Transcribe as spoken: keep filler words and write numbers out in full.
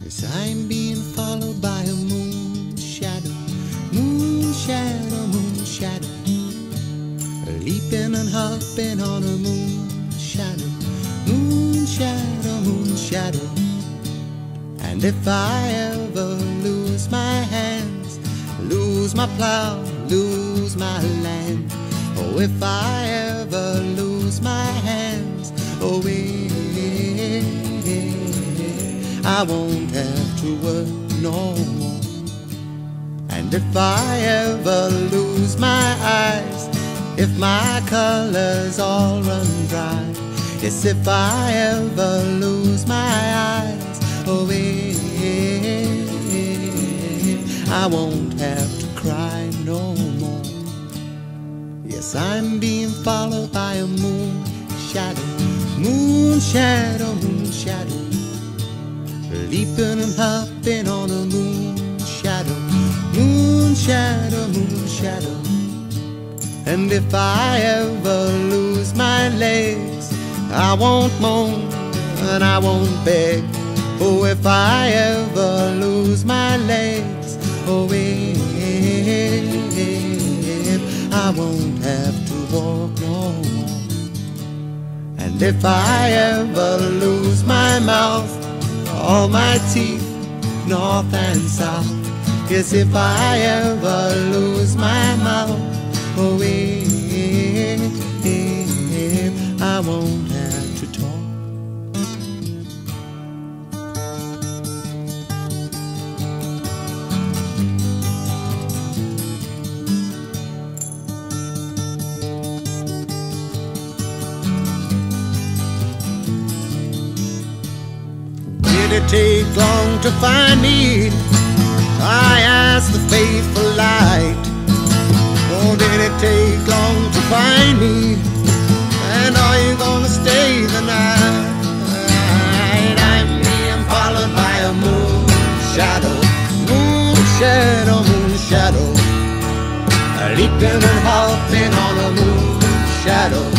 'Cause I'm being followed by a moon shadow, moon shadow, moon shadow, leaping and hopping on a moon shadow, moon shadow, moon shadow. And if I ever lose my hands, lose my plow, lose my land, oh, if I ever lose my hands, oh, eh, I won't have to work no more. And if I ever lose my eyes, if my colors all run dry, yes, if I ever lose my eyes, oh, eh, I won't have to cry no more. Yes, I'm being followed by a moon shadow, moon shadow, moon shadow, leaping and hopping on a moon shadow, moon shadow, moon shadow. And if I ever lose my legs, I won't moan and I won't beg. Oh, if I ever lose my legs, oh, if I won't have to walk no more. And if I ever lose my mouth, all my teeth, north and south, yes, if I ever lose my mouth, oh, if I won't have to talk. Did it take long to find me? I asked the faithful light. Oh, did it take long to find me? And are you gonna stay the night? I'm being followed by a moon shadow, moon shadow, moon shadow, leaping and hopping on a moon shadow,